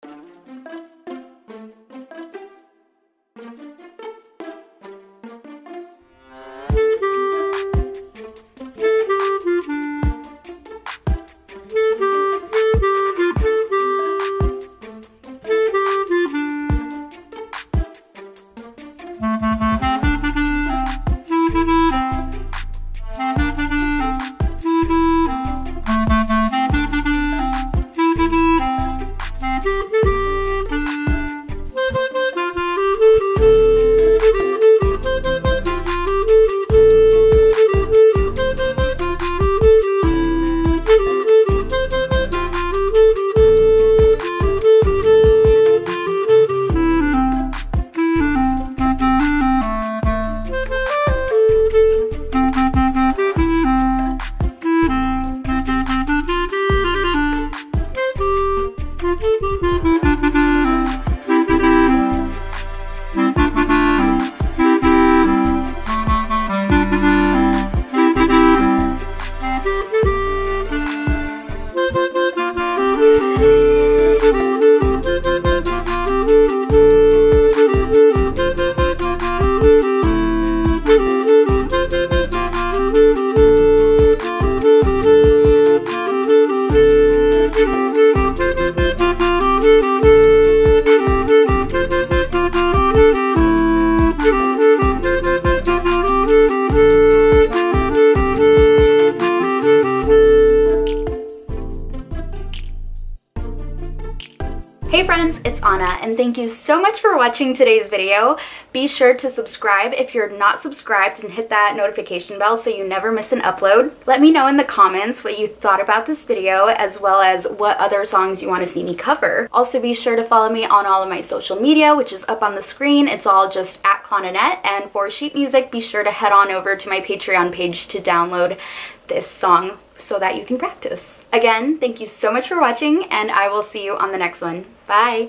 Hey friends, it's Anna, and thank you so much for watching today's video. Be sure to subscribe if you're not subscribed and hit that notification bell so you never miss an upload. Let me know in the comments what you thought about this video, as well as what other songs you want to see me cover. Also be sure to follow me on all of my social media, which is up on the screen. It's all just at clANAnett, and for sheet music, be sure to head on over to my Patreon page to download this song so that you can practice. Again, thank you so much for watching, and I will see you on the next one. Bye!